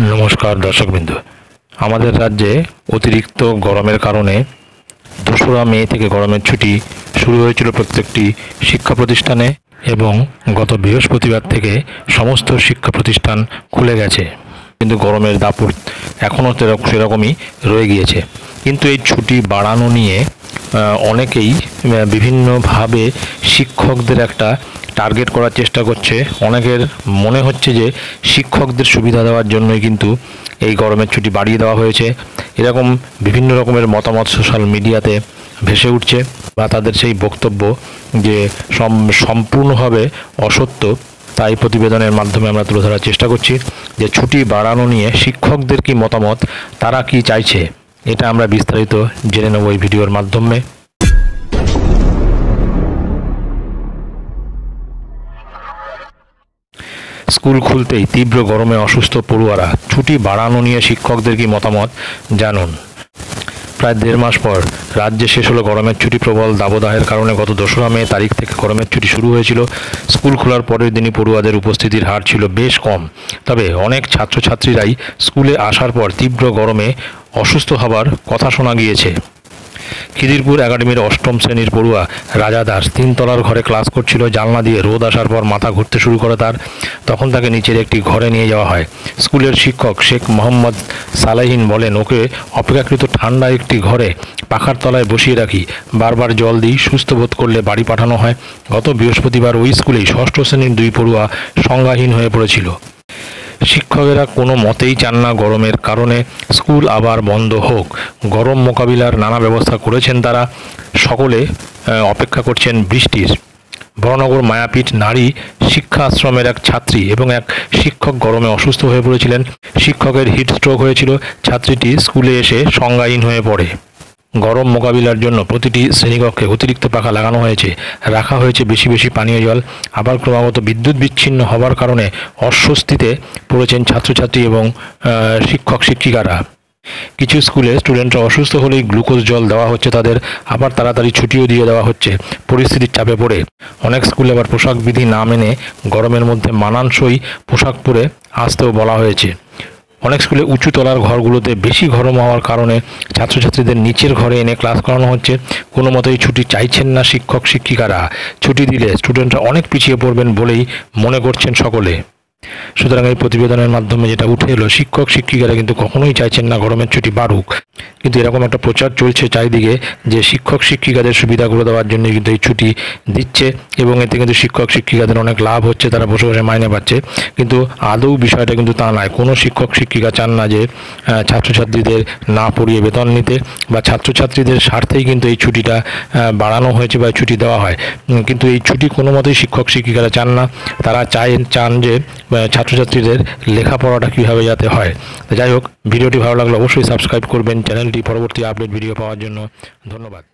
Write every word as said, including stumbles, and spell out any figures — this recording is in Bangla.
নমস্কার দর্শকবৃন্দ। আমাদের রাজ্যে অতিরিক্ত গরমের কারণে দোসরা মে থেকে গরমের ছুটি শুরু হয়েছিল প্রত্যেকটি শিক্ষা প্রতিষ্ঠানে এবং গত বৃহস্পতিবার থেকে সমস্ত শিক্ষা প্রতিষ্ঠান খুলে গেছে, কিন্তু গরমের দাপট এখনও সেরকমই রয়ে গিয়েছে। কিন্তু এই ছুটি বাড়ানো নিয়ে অনেকেই বিভিন্নভাবে শিক্ষকদের একটা টার্গেট করার চেষ্টা করছে। অনেকের মনে হচ্ছে যে শিক্ষকদের সুবিধা দেওয়ার জন্যই কিন্তু এই গরমের ছুটি বাড়িয়ে দেওয়া হয়েছে। এরকম বিভিন্ন রকমের মতামত সোশ্যাল মিডিয়াতে ভেসে উঠছে, বা তাদের সেই বক্তব্য যে সম্পূর্ণভাবে অসত্য, তাই প্রতিবেদনের মাধ্যমে আমরা তুলে ধরার চেষ্টা করছি যে ছুটি বাড়ানো নিয়ে শিক্ষকদের কি মতামত, তারা কি চাইছে, এটা আমরা বিস্তারিত জেনে নেব এই ভিডিওর মাধ্যমে। স্কুল খুলতেই তীব্র গরমে অসুস্থ পড়ুয়ারা, ছুটি বাড়ানো নিয়ে শিক্ষকদের কি মতামত জানুন। প্রায় দেড় মাস পর রাজ্যে শেষ হলো গরমের ছুটি। প্রবল দাবদাহের কারণে গত দোসরা মে তারিখ থেকে গরমের ছুটি শুরু হয়েছিল। স্কুল খোলার পরের দিনই পড়ুয়াদের উপস্থিতির হার ছিল বেশ কম। তবে অনেক ছাত্রছাত্রীরাই স্কুলে আসার পর তীব্র গরমে অসুস্থ হবার কথা শোনা গিয়েছে। খিদিরপুর একাডেমির অষ্টম শ্রেণীর পড়ুয়া রাজা দাস তিনতলার ঘরে ক্লাস করছিল। জানলা দিয়ে রোদ আসার পর মাথা ঘুরতে শুরু করে তার। তখন তাকে নিচের একটি ঘরে নিয়ে যাওয়া হয়। স্কুলের শিক্ষক শেখ মোহাম্মদ সালেহিন বলেন, ওকে অপেক্ষাকৃত ঠান্ডা একটি ঘরে পাখার তলায় বসিয়ে রাখি, বারবার জল দিই, সুস্থ বোধ করলে বাড়ি পাঠানো হয়। গত বৃহস্পতিবার ওই স্কুলেই ষষ্ঠ শ্রেণীর দুই পড়ুয়া সংজ্ঞাহীন হয়ে পড়েছিল। শিক্ষকেরা কোনো মতেই চান না গরমের কারণে স্কুল আবার বন্ধ হোক। গরম মোকাবিলার নানা ব্যবস্থা করেছেন তারা। সকলে অপেক্ষা করছেন বৃষ্টির। বড়নগর মায়াপীঠ নারী শিক্ষা আশ্রমের এক ছাত্রী এবং এক শিক্ষক গরমে অসুস্থ হয়ে পড়েছিলেন। শিক্ষকের হিট স্ট্রোক হয়েছিল। ছাত্রীটি স্কুলে এসে সংজ্ঞাহীন হয়ে পড়ে। গরম মোকাবিলার জন্য প্রতিটি শ্রেণীকক্ষে অতিরিক্ত পাখা লাগানো হয়েছে, রাখা হয়েছে বেশি বেশি পানীয় জল। আবার ক্রমাগত বিদ্যুৎ বিচ্ছিন্ন হবার কারণে অস্বস্তিতে পড়েছেন ছাত্রছাত্রী এবং শিক্ষক শিক্ষিকারা। কিছু স্কুলে স্টুডেন্টরা অসুস্থ হলেই গ্লুকোজ জল দেওয়া হচ্ছে তাদের, আবার তাড়াতাড়ি ছুটিও দিয়ে দেওয়া হচ্ছে পরিস্থিতির চাপে পড়ে। অনেক স্কুলে আবার পোশাক বিধি না মেনে গরমের মধ্যে মানানসই পোশাক পরে আসতেও বলা হয়েছে। অনেক স্কুলে উঁচু তলার ঘরগুলোতে বেশি গরম হওয়ার কারণে ছাত্রছাত্রীদের নিচের ঘরে এনে ক্লাস করানো হচ্ছে। কোনো মতেই ছুটি চাইছেন না শিক্ষক শিক্ষিকারা। ছুটি দিলে স্টুডেন্টরা অনেক পিছিয়ে পড়বেন বলেই মনে করছেন সকলে। সুতরাং এই প্রতিবেদনের মাধ্যমে যেটা উঠে এলো, শিক্ষক শিক্ষিকারা কিন্তু কখনোই চাইছেন না গরমের ছুটি বাড়ুক, কিন্তু এরকম একটা প্রচার চলছে চারিদিকে যে শিক্ষক শিক্ষিকাদের সুবিধাগুলো দেওয়ার জন্য কিন্তু এই ছুটি দিচ্ছে এবং এতে কিন্তু শিক্ষক শিক্ষিকাদের অনেক লাভ হচ্ছে, তারা বসে বসে মাইনে পাচ্ছে। কিন্তু আদৌ বিষয়টা কিন্তু তা নয়। কোনো শিক্ষক শিক্ষিকা চান না যে ছাত্রছাত্রীদের না পড়িয়ে বেতন নিতে, বা ছাত্রছাত্রীদের স্বার্থেই কিন্তু এই ছুটিটা বাড়ানো হয়েছে বা ছুটি দেওয়া হয়। কিন্তু এই ছুটি কোনো মতেই শিক্ষক শিক্ষিকারা চান না। তারা চায় চান যে ছাত্রছাত্রীদের লেখাপড়াটা কীভাবে যাতে হয়। যাই হোক, ভিডিওটি ভালো লাগলে অবশ্যই সাবস্ক্রাইব করবেন চ্যানেলটি পরবর্তী আপডেট ভিডিও পাওয়ার জন্য। ধন্যবাদ।